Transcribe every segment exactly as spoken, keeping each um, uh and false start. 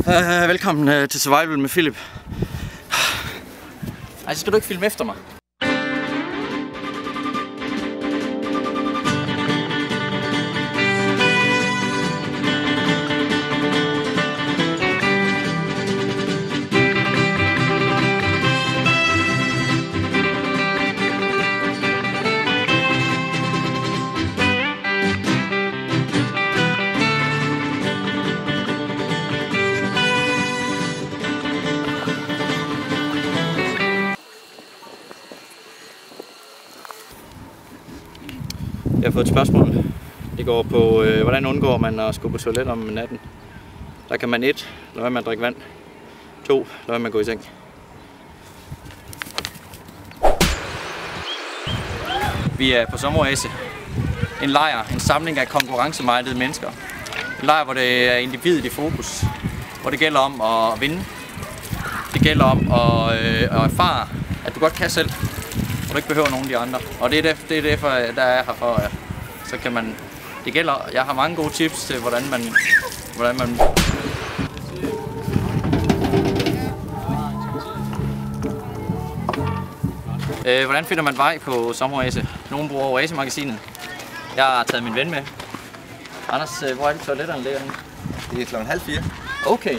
Uh, velkommen uh, til Survival med Philip. Ej, så skal du ikke filme efter mig. Jeg har fået et spørgsmål. Det går på, øh, hvordan undgår man at skulle på toilet om natten. Der kan man et, lade være med at drikke vand. To, lade være med at gå i seng. Vi er på sommeroase. En lejr, en samling af konkurrencemindede mennesker. En lejr, hvor det er individet i fokus. Hvor det gælder om at vinde. Det gælder om at, øh, at erfare, at du godt kan selv. Og du ikke behøver nogen af de andre. Og det er derfor, det er derfor der er her for, ja. Så kan man, det gælder, jeg har mange gode tips til, hvordan man, hvordan man øh, hvordan finder man vej på sommeroase? Nogen bruger Oase-magasinet. Jeg har taget min ven med. Anders, hvor er det toiletterne ligger nu? Det er klokken halv fire. Okay.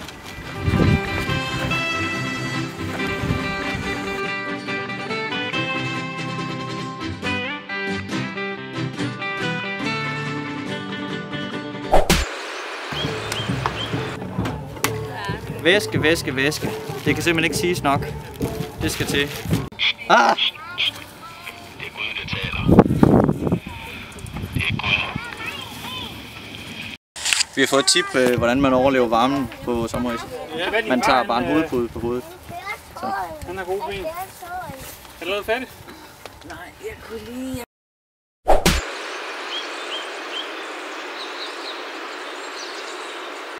Væske, væske, væske. Det kan simpelthen ikke siges nok. Det skal til. Ah! Det er Gud, der taler. Det er Gud. Vi har fået et tip, hvordan man overlever varmen på sommeroase. Man tager bare en hovedpude på hovedet. Så. Han har gode ben. Er du lavet færdigt? Nej, jeg kunne lige...